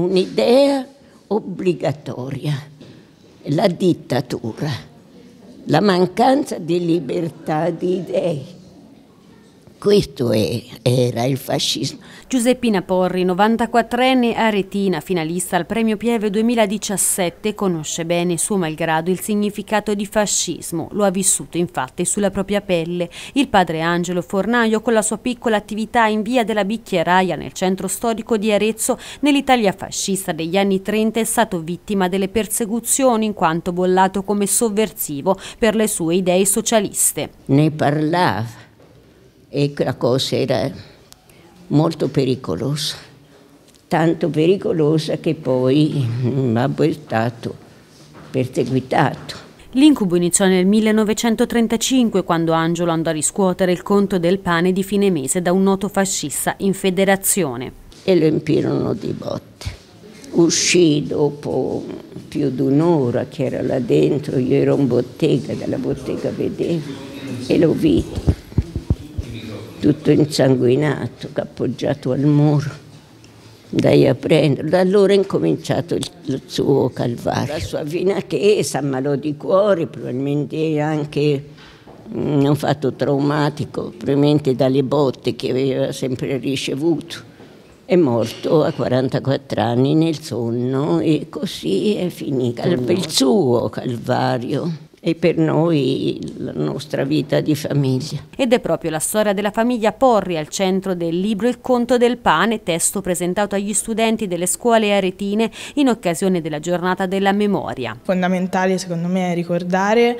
un'idea obbligatoria, la dittatura, la mancanza di libertà di idee. Questo era il fascismo. Giuseppina Porri, 94enne aretina, finalista al Premio Pieve 2017, conosce bene, suo malgrado, il significato di fascismo. Lo ha vissuto infatti sulla propria pelle. Il padre Angelo, fornaio, con la sua piccola attività in via della Bicchieraia, nel centro storico di Arezzo, nell'Italia fascista degli anni 30, è stato vittima delle persecuzioni in quanto bollato come sovversivo per le sue idee socialiste. Ne parlava. E la cosa era molto pericolosa, tanto pericolosa che poi Babbo è stato perseguitato. L'incubo iniziò nel 1935, quando Angelo andò a riscuotere il conto del pane di fine mese da un noto fascista in federazione. E lo empirono di botte. Uscì dopo più di un'ora che era là dentro, io ero in bottega, dalla bottega vedevo e lo vidi. Tutto insanguinato, appoggiato al muro, andai a prenderlo. Da allora è incominciato il suo calvario. La sua finatezza, ammalò di cuore, probabilmente anche un fatto traumatico, probabilmente dalle botte che aveva sempre ricevuto. È morto a 44 anni nel sonno e così è finito il suo calvario. E per noi la nostra vita di famiglia. Ed è proprio la storia della famiglia Porri al centro del libro Il conto del pane, testo presentato agli studenti delle scuole aretine in occasione della giornata della memoria. Fondamentale secondo me è ricordare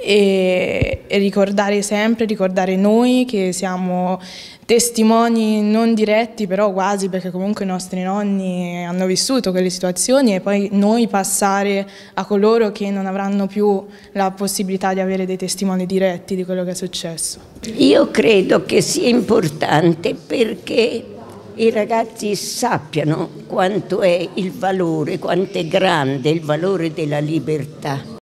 e ricordare sempre, ricordare noi che siamo testimoni non diretti però quasi, perché comunque i nostri nonni hanno vissuto quelle situazioni, e poi noi passare a coloro che non avranno più la possibilità di avere dei testimoni diretti di quello che è successo. Io credo che sia importante perché i ragazzi sappiano quanto è il valore, quanto è grande il valore della libertà.